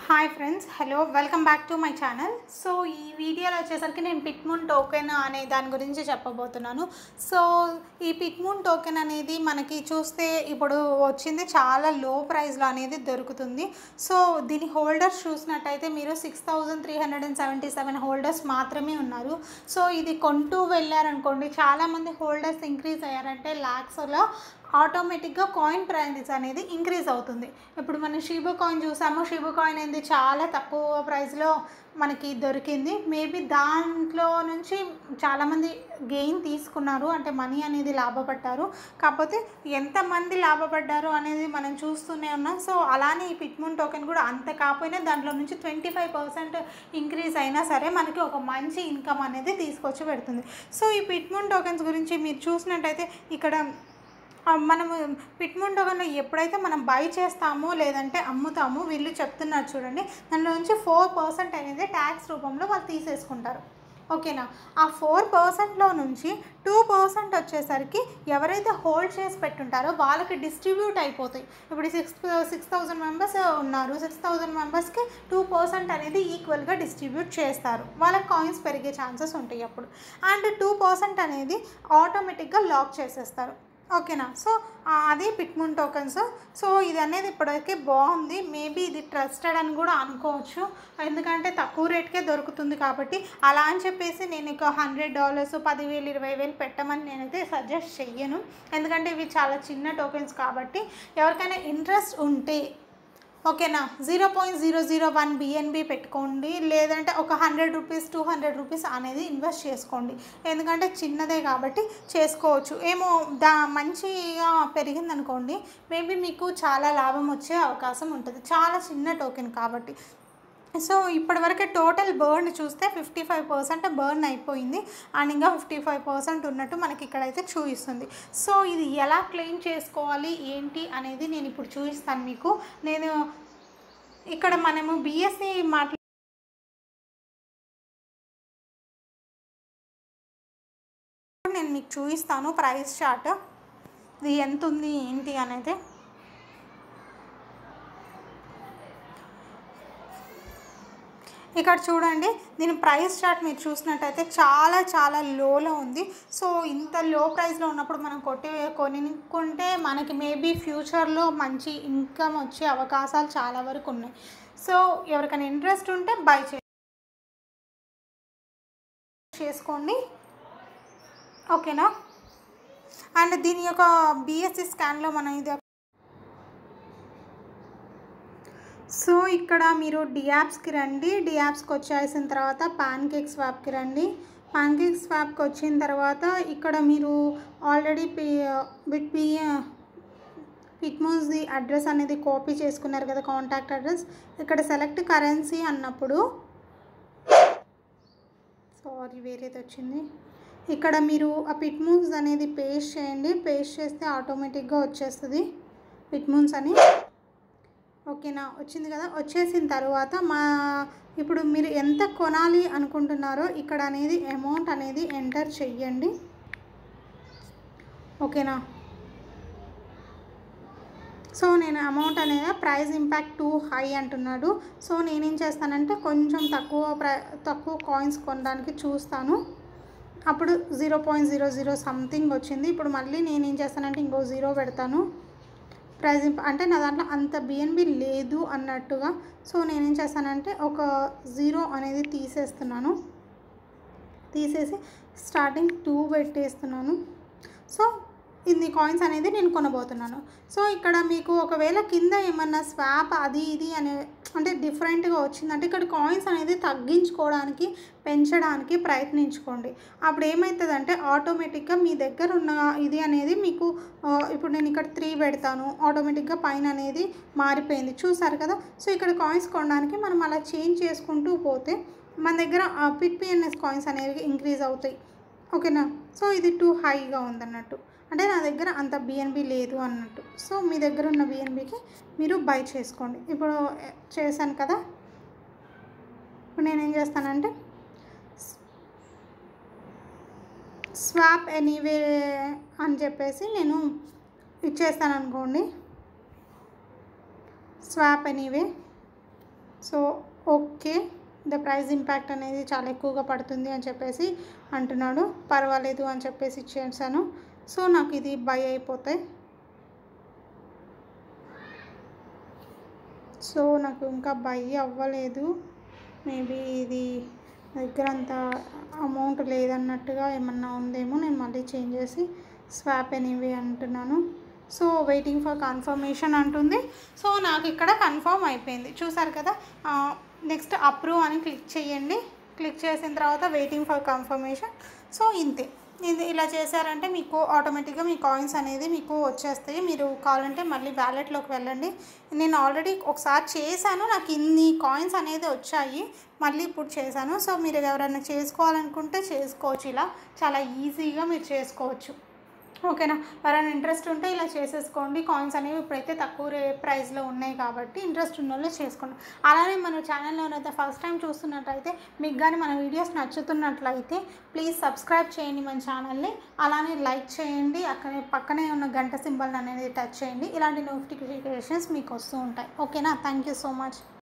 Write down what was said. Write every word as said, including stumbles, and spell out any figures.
Hi friends, hello, welcome back to my channel. So ఈ వీడియోలో వచ్చేసరికి నేను పిట్మూన్ టోకెన్ అనే దాని గురించి చెప్పబోతున్నాను. సో ఈ పిట్మూన్ టోకెన్ అనేది మనకి చూస్తే ఇప్పుడు వచ్చింది చాలా లో ప్రైస్లో అనేది దొరుకుతుంది. సో దీని హోల్డర్స్ చూసినట్టయితే మీరు six thousand three hundred and seventy seven holders మాత్రమే ఉన్నారు. సో ఇది కొంటూ వెళ్ళారనుకోండి, చాలామంది హోల్డర్స్ ఇంక్రీజ్ అయ్యారంటే ల్యాక్స్లో ఆటోమేటిక్గా కాయిన్ ప్రైస్ అనేది ఇంక్రీజ్ అవుతుంది. ఇప్పుడు మనం షీబా కాయిన్ చూసాము. షీబా కాయిన్ అనేది చాలా తక్కువ ప్రైస్లో మనకి దొరికింది. మేబీ దాంట్లో నుంచి చాలామంది గెయిన్ తీసుకున్నారు, అంటే మనీ అనేది లాభపడ్డారు. కాకపోతే ఎంతమంది లాభపడ్డారు అనేది మనం చూస్తూనే ఉన్నాం. సో అలానే ఈ పిట్మూన్ టోకెన్ కూడా అంత కాకపోయినా దాంట్లో నుంచి ట్వంటీ ఫైవ్ పర్సెంట్ ఇంక్రీజ్ అయినా సరే మనకి ఒక మంచి ఇన్కమ్ అనేది తీసుకొచ్చి పెడుతుంది. సో ఈ పిట్మూన్ టోకెన్స్ గురించి మీరు చూసినట్టయితే ఇక్కడ మనము పిట్మూన్ టోకెన్లో ఎప్పుడైతే మనం బై చేస్తామో లేదంటే అమ్ముతామో వీళ్ళు చెప్తున్నారు చూడండి, దానిలో నుంచి ఫోర్ పర్సెంట్ అనేది ట్యాక్స్ రూపంలో వాళ్ళు తీసేసుకుంటారు. ఓకేనా? ఆ ఫోర్ పర్సెంట్లో నుంచి టూ పర్సెంట్ వచ్చేసరికి ఎవరైతే హోల్డ్ చేసి పెట్టుంటారో వాళ్ళకి డిస్ట్రిబ్యూట్ అయిపోతాయి. ఇప్పుడు సిక్స్ సిక్స్ థౌజండ్ మెంబర్స్ ఉన్నారు. సిక్స్ థౌజండ్ మెంబర్స్కి టూ పర్సెంట్ అనేది ఈక్వల్గా డిస్ట్రిబ్యూట్ చేస్తారు. వాళ్ళకి కాయిన్స్ పెరిగే ఛాన్సెస్ ఉంటాయి అప్పుడు. అండ్ టూ పర్సెంట్ అనేది ఆటోమేటిక్గా లాక్ చేసేస్తారు. ఓకేనా? సో అది పిట్మూన్ టోకెన్స్. సో ఇది అనేది ఇప్పటివరకు బాగుంది. మేబీ ఇది ట్రస్టెడ్ అని కూడా అనుకోవచ్చు, ఎందుకంటే తక్కువ రేట్కే దొరుకుతుంది కాబట్టి. అలా అని చెప్పేసి నేను ఇక హండ్రెడ్ డాలర్స్ పదివేలు ఇరవై వేలు పెట్టమని నేనైతే సజెస్ట్ చెయ్యను, ఎందుకంటే ఇవి చాలా చిన్న టోకెన్స్ కాబట్టి. ఎవరికైనా ఇంట్రెస్ట్ ఉంటే ఓకేనా, zero point zero zero one BNB పెట్టుకోండి, లేదంటే ఒక hundred rupees two hundred rupees అనేది ఇన్వెస్ట్ చేసుకోండి, ఎందుకంటే చిన్నదే కాబట్టి చేసుకోవచ్చు. ఏమో దా మంచిగా పెరిగిందనుకోండి, మేబీ మీకు చాలా లాభం వచ్చే అవకాశం ఉంటుంది, చాలా చిన్న టోకెన్ కాబట్టి. సో ఇప్పటివరకు టోటల్ బర్న్ చూస్తే ఫిఫ్టీ ఫైవ్ పర్సెంట్ బర్న్ అయిపోయింది, అండ్ ఇంకా ఫిఫ్టీ ఫైవ్ పర్సెంట్ ఉన్నట్టు మనకి ఇక్కడైతే చూపిస్తుంది. సో ఇది ఎలా క్లెయిమ్ చేసుకోవాలి ఏంటి అనేది నేను ఇప్పుడు చూపిస్తాను మీకు. నేను ఇక్కడ మనము బిఎస్సి మాట్లా నేను మీకు చూపిస్తాను ప్రైస్ చార్ట్, ఇది ఎంత ఉంది ఏంటి అనేది. ఇక్కడ చూడండి, దీని ప్రైస్ చార్ట్ మీరు చూసినట్టయితే చాలా చాలా లోలో ఉంది. సో ఇంత లో ప్రైస్లో ఉన్నప్పుడు మనం కొట్టి కొనుక్కుంటే మనకి మేబీ ఫ్యూచర్లో మంచి ఇన్కమ్ వచ్చే అవకాశాలు చాలా వరకు ఉన్నాయి. సో ఎవరికైనా ఇంట్రెస్ట్ ఉంటే బై చేసుకోండి, ఓకేనా? అండ్ దీని యొక్క బిఎస్సి స్కాన్లో మనం ఇది. సో ఇక్కడ మీరు డియాప్స్కి రండి. డియాప్స్కి వచ్చేసిన తర్వాత పాన్ కేక్ స్వాప్కి రండి. పాన్ కేక్ స్వాప్కి వచ్చిన తర్వాత ఇక్కడ మీరు ఆల్రెడీ పి బిట్ పి పిట్మూన్స్ది అడ్రస్ అనేది కాపీ చేసుకున్నారు కదా, కాంటాక్ట్ అడ్రస్. ఇక్కడ సెలెక్ట్ కరెన్సీ అన్నప్పుడు సారీ వేరేది వచ్చింది. ఇక్కడ మీరు ఆ పిట్మూన్స్ అనేది పేస్ట్ చేయండి. పేస్ట్ చేస్తే ఆటోమేటిక్గా వచ్చేస్తుంది పిట్మూన్స్ అని. ఓకేనా? వచ్చింది కదా. వచ్చేసిన తర్వాత మా ఇప్పుడు మీరు ఎంత కొనాలి అనుకుంటున్నారో ఇక్కడ అనేది అమౌంట్ అనేది ఎంటర్ చెయ్యండి, ఓకేనా? సో నేను అమౌంట్ అనేది ప్రైస్ ఇంపాక్ట్ టూ హై అంటున్నాడు. సో నేనేం చేస్తానంటే కొంచెం తక్కువ ప్రై తక్కువ కాయిన్స్ కొనడానికి చూస్తాను. అప్పుడు zero point zero zero something వచ్చింది. ఇప్పుడు మళ్ళీ నేనేం చేస్తానంటే ఇంకో జీరో పెడతాను. ప్రైజ్ అంటే నా దాంట్లో అంత బిఎన్బి లేదు అన్నట్టుగా. సో నేనేం చేస్తానంటే ఒక జీరో అనేది తీసేస్తున్నాను, తీసేసి స్టార్టింగ్ టూ పెట్టేస్తున్నాను. సో ఇన్ని కాయిన్స్ అనేది నేను కొనబోతున్నాను. సో ఇక్కడ మీకు ఒకవేళ కింద ఏమన్నా స్వాప్ అది ఇది అనే అంటే డిఫరెంట్గా వచ్చిందంటే ఇక్కడ కాయిన్స్ అనేది తగ్గించుకోవడానికి పెంచడానికి ప్రయత్నించుకోండి. అప్పుడు ఏమవుతుందంటే ఆటోమేటిక్గా మీ దగ్గర ఉన్న ఇది అనేది మీకు ఇప్పుడు నేను ఇక్కడ త్రీ పెడతాను, ఆటోమేటిక్గా పైన అనేది మారిపోయింది, చూసారు కదా. సో ఇక్కడ కాయిన్స్ కొనడానికి మనం అలా చేంజ్ చేసుకుంటూ పోతే మన దగ్గర పిట్పిఎన్ఎస్ కాయిన్స్ అనేవి ఇంక్రీజ్ అవుతాయి, ఓకేనా? సో ఇది టూ హైగా ఉందన్నట్టు, అంటే నా దగ్గర అంత బిఎన్బి లేదు అన్నట్టు. సో మీ దగ్గర ఉన్న బిఎన్బికి మీరు బై చేసుకోండి. ఇప్పుడు చేశాను కదా. ఇప్పుడు నేనేం చేస్తానంటే స్వాప్ ఎనీవే అని చెప్పేసి నేను ఇచ్చేస్తాను అనుకోండి. Swap anyway so okay, the price impact అనేది చాలా ఎక్కువగా పడుతుంది అని చెప్పేసి అంటున్నాడు. పర్వాలేదు అని చెప్పేసి ఇచ్చేసాను. సో నాకు ఇది బై అయిపోతాయి. సో నాకు ఇంకా బై అవ్వలేదు. మేబీ ఇది దగ్గర అంత అమౌంట్ లేదన్నట్టుగా ఏమన్నా ఉందేమో. నేను మళ్ళీ చేంజ్ చేసి స్వాప్ ఎనీవే అంటున్నాను. సో వెయిటింగ్ ఫర్ కన్ఫర్మేషన్ అంటుంది. సో నాకు ఇక్కడ కన్ఫర్మ్ అయిపోయింది. చూసారు కదా. నెక్స్ట్ అప్రూవ్ అని క్లిక్ చేయండి. క్లిక్ చేసిన తర్వాత వెయిటింగ్ ఫర్ కన్ఫర్మేషన్. సో ఇంతే. ఇది ఇలా చేశారంటే మీకు ఆటోమేటిక్గా మీ కాయిన్స్ అనేది మీకు వచ్చేస్తాయి. మీరు కావాలంటే మళ్ళీ వ్యాలెట్లోకి వెళ్ళండి. నేను ఆల్రెడీ ఒకసారి చేశాను, నాకు ఇన్ని కాయిన్స్ అనేది వచ్చాయి. మళ్ళీ ఇప్పుడు చేశాను. సో మీరు ఎవరైనా చేసుకోవాలనుకుంటే చేసుకోవచ్చు. ఇలా చాలా ఈజీగా మీరు చేసుకోవచ్చు. ఓకేనా. ఎవరైనా ఇంట్రెస్ట్ ఉంటే ఇలా చేసేసుకోండి. కాయిన్స్ అనేవి ఇప్పుడైతే తక్కువ రే ప్రైస్లో ఉన్నాయి కాబట్టి ఇంట్రెస్ట్ ఉన్న వాళ్ళు చేసుకోండి. అలానే మన ఛానల్లో అయితే ఫస్ట్ టైం చూస్తున్నట్లయితే మీకు కానీ మన వీడియోస్ నచ్చుతున్నట్లయితే ప్లీజ్ సబ్స్క్రైబ్ చేయండి మన ఛానల్ని. అలానే లైక్ చేయండి. అక్కడే పక్కనే ఉన్న గంట సింబల్ అనేది టచ్ చేయండి. ఇలాంటి నోటిఫికేషన్స్ మీకు వస్తూ ఉంటాయి. ఓకేనా. Thank you so much.